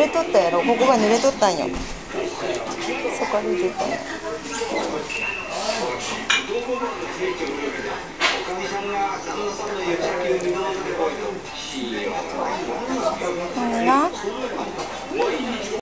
れとったやろ。ここが濡れとったんよ。そこで出たんや。何が